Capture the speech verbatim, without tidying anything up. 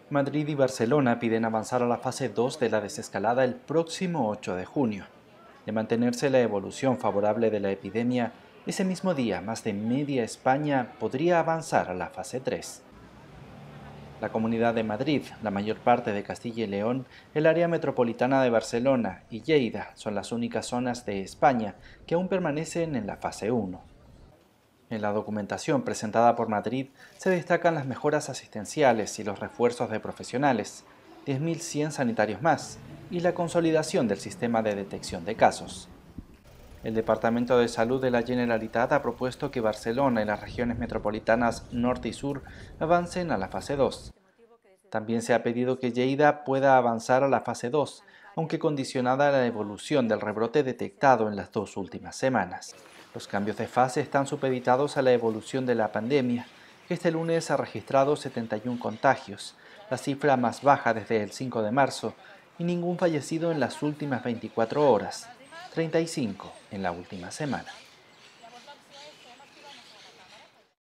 Madrid y Barcelona piden avanzar a la fase dos de la desescalada el próximo ocho de junio. De mantenerse la evolución favorable de la epidemia, ese mismo día más de media España podría avanzar a la fase tres. La Comunidad de Madrid, la mayor parte de Castilla y León, el área metropolitana de Barcelona y Lleida son las únicas zonas de España que aún permanecen en la fase uno. En la documentación presentada por Madrid se destacan las mejoras asistenciales y los refuerzos de profesionales, diez mil cien sanitarios más, y la consolidación del sistema de detección de casos. El Departamento de Salud de la Generalitat ha propuesto que Barcelona y las regiones metropolitanas norte y sur avancen a la fase dos. También se ha pedido que Lleida pueda avanzar a la fase dos, aunque condicionada a la evolución del rebrote detectado en las dos últimas semanas. Los cambios de fase están supeditados a la evolución de la pandemia, que este lunes ha registrado setenta y uno contagios, la cifra más baja desde el cinco de marzo, y ningún fallecido en las últimas veinticuatro horas, treinta y cinco en la última semana.